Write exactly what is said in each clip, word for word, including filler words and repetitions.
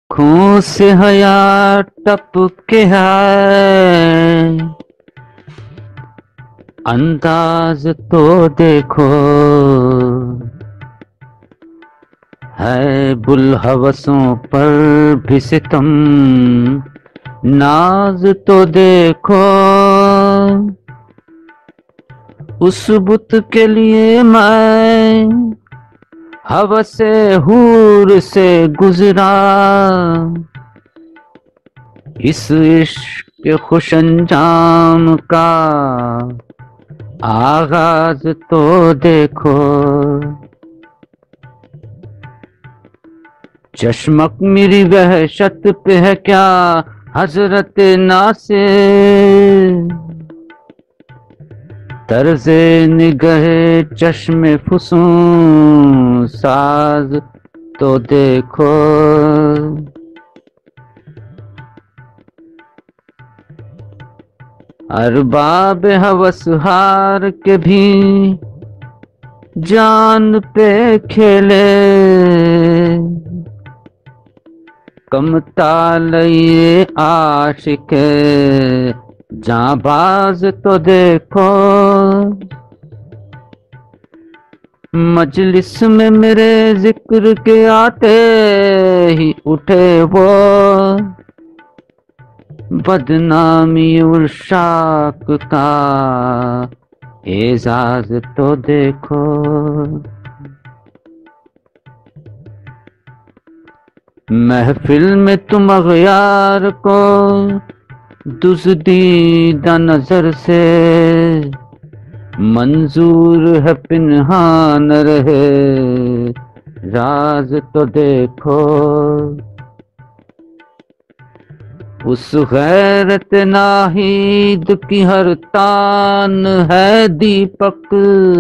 आँखों से हया टपके है, अंदाज तो देखो है बुलहवसों पर भी सितम, नाज तो देखो। उस बुत के लिए मैं हवसे हूर से गुजरा, इस इश्क खुश अंजाम का आगाज तो देखो। चश्मक मेरी वहशत पे है क्या हजरत नासे, तर्ज़े निगहे चश्मे फुसूं साज तो देखो। अरबाब हवस हार के भी जान पे खेले, कमताल ये आशिक जाबाज तो देखो। मजलिस में मेरे जिक्र के आते ही उठे वो, बदनामी उर्शाक का एजाज तो देखो। महफिल में तुम अगयार को दुज़दीदा नजर से, मंजूर है पिन्हान रहे राज तो देखो। उस गैरत नाहीद की हर तान है दीपक,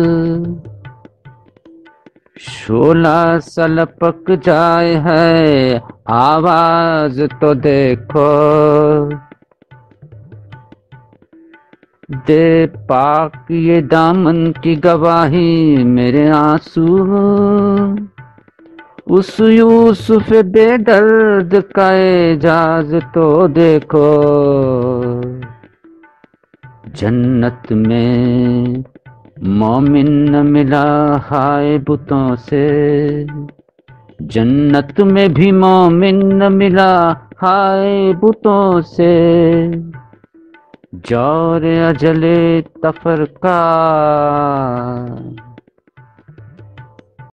शोला सलपक जाए है आवाज तो देखो। दे पाक ये दामन की गवाही मेरे आंसू, उस यूसुफ बेदर्द का एजाज तो देखो। जन्नत में मोमिन न मिला हाय बुतों से, जन्नत में भी मोमिन न मिला हाय बुतों से। जौर अजले तफरका